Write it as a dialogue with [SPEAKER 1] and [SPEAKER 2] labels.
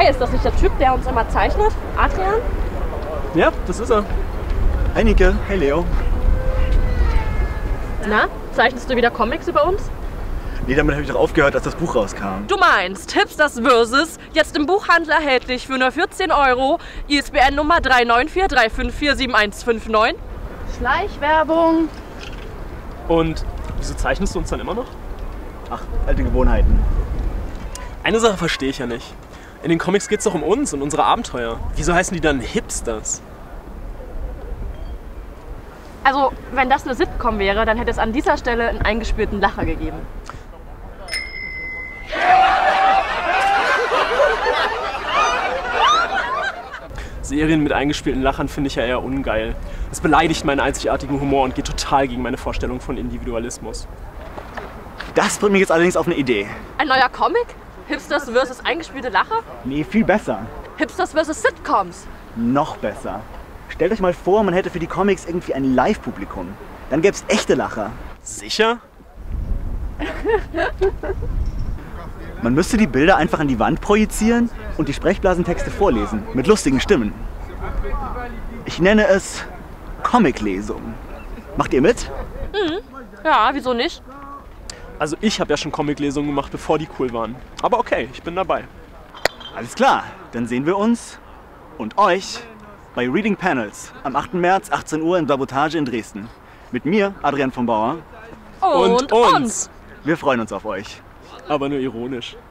[SPEAKER 1] Hey, ist das nicht der Typ, der uns immer zeichnet? Adrian?
[SPEAKER 2] Ja, das ist er.
[SPEAKER 3] Hi Nike, hey Leo.
[SPEAKER 1] Na, zeichnest du wieder Comics über uns?
[SPEAKER 3] Nee, damit habe ich doch aufgehört, als das Buch rauskam.
[SPEAKER 1] Du meinst Hipsters vs. jetzt im Buchhandel erhältlich für nur 14 €, ISBN Nummer 39435471159. Schleichwerbung.
[SPEAKER 2] Und wieso zeichnest du uns dann immer noch?
[SPEAKER 3] Ach, alte Gewohnheiten.
[SPEAKER 2] Eine Sache verstehe ich ja nicht. In den Comics geht es doch um uns und unsere Abenteuer. Wieso heißen die dann Hipsters?
[SPEAKER 1] Also, wenn das eine Sitcom wäre, dann hätte es an dieser Stelle einen eingespielten Lacher gegeben.
[SPEAKER 2] Serien mit eingespielten Lachern finde ich ja eher ungeil. Es beleidigt meinen einzigartigen Humor und geht total gegen meine Vorstellung von Individualismus.
[SPEAKER 3] Das bringt mich jetzt allerdings auf eine Idee.
[SPEAKER 1] Ein neuer Comic? Hipsters vs. eingespielte Lacher?
[SPEAKER 3] Nee, viel besser.
[SPEAKER 1] Hipsters vs. Sitcoms.
[SPEAKER 3] Noch besser. Stellt euch mal vor, man hätte für die Comics irgendwie ein Live-Publikum. Dann gäbe es echte Lacher.
[SPEAKER 2] Sicher?
[SPEAKER 3] Man müsste die Bilder einfach an die Wand projizieren und die Sprechblasentexte vorlesen, mit lustigen Stimmen. Ich nenne es Comiclesung. Macht ihr mit?
[SPEAKER 1] Ja, wieso nicht?
[SPEAKER 2] Also ich habe ja schon Comiclesungen gemacht, bevor die cool waren. Aber okay, ich bin dabei.
[SPEAKER 3] Alles klar, dann sehen wir uns und euch bei Reading Panels am 8. März 18 Uhr in Sabotage in Dresden. Mit mir, Adrian von Bauer.
[SPEAKER 1] Und uns.
[SPEAKER 3] Wir freuen uns auf euch.
[SPEAKER 2] Aber nur ironisch.